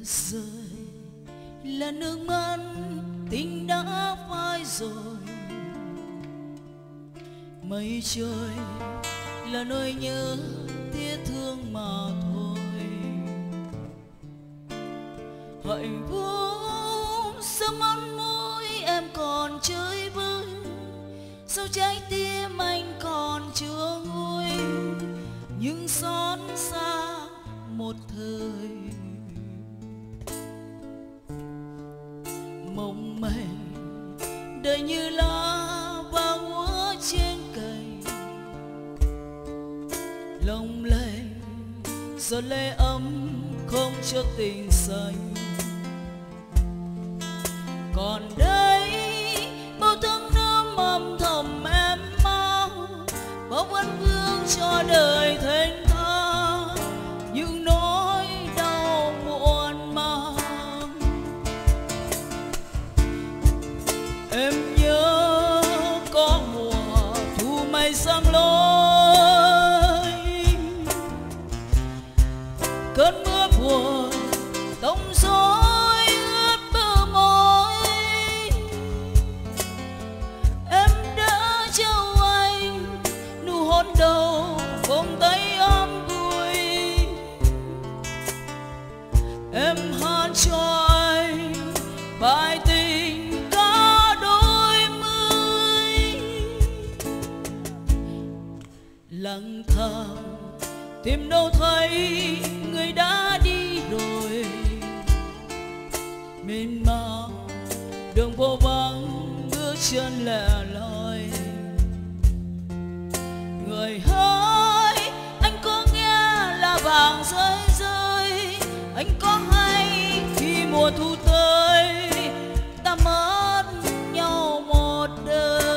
rơi là nước mắt tình đã phai rồi. Mây trời là nỗi nhớ tiếc thương mà thôi. Hạnh phúc sớm mắt môi em còn chơi vơi, sao trái tim anh còn chưa nguôi, nhưng xót xa một thời. Mộng mây đời như lá vàng úa trên cành, lòng lành giọt lệ ấm không cho tình xanh. Còn đây bao thương nước âm thầm em mau, bao vấn vương cho đời thênh thang những nỗi đau muộn màng. Em nhớ có mùa thu mây sang lối, cơn mưa buồn tông rối ướt bờ môi. Em đã trao anh nụ hôn đầu vòng tay ấm vui, em hát cho anh bài tình ca đôi mươi. Lặng thầm tìm đâu thấy người đã đi rồi, mênh mang đường vô vắng bước chân lẻ loi. Người hỡi anh có nghe là vàng rơi rơi, anh có hay khi mùa thu tới ta mất nhau một đời.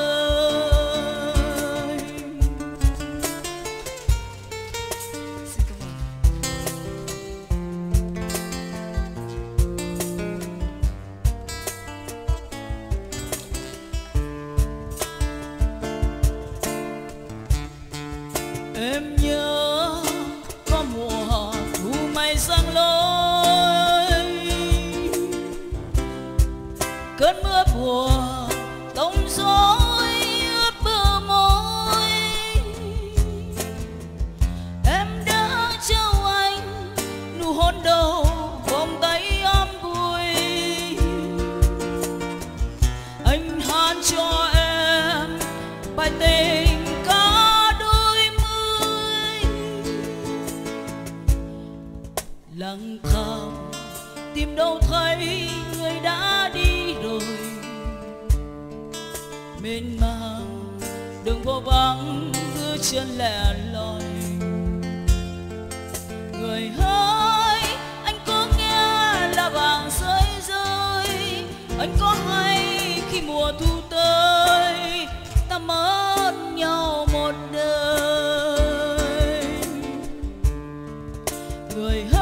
Em nhớ có mùa thu mây sang lối, cơn mưa buồn tông rối ướt bờ môi. Em đã trao anh nụ hôn đầu vòng tay ấm vui, anh hát cho em bài tình ca đôi mươi. Lặng thầm tìm đâu thấy người đã đi rồi, mênh mang đường vô vắng bước chân lẻ loi. Người hỡi anh có nghe là vàng rơi rơi, anh có hay khi mùa thu tới ta mất nhau một đời. Người